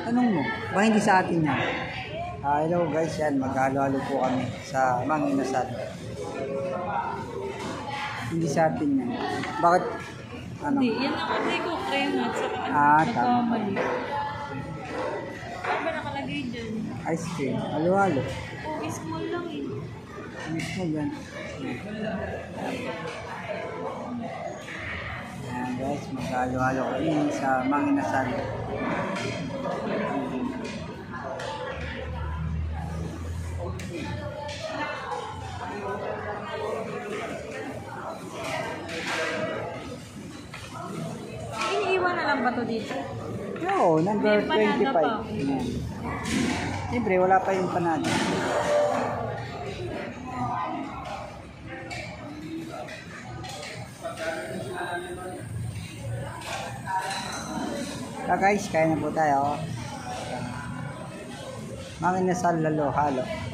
Tanong mo, ba hindi sa atin yan? Hello guys, yan, maghalo-halo po kami sa Mang Inasal. Hindi sa atin yan. Bakit? Ano? Hindi, yan ang kasi ko cream at saka Tama. Ano ba nakalagay dyan? Ice cream, halo-halo. Oh, small lang eh. Mismo yan. Ayan guys, maghalo-halo kami sa Mang Inasal. Iniiwan na lang ba to dito? Oo, number May panada 25. pa. Ayan. Siyempre, wala pa yung panada. Guys, kaya na po tayo. Mang Inasal halo-halo.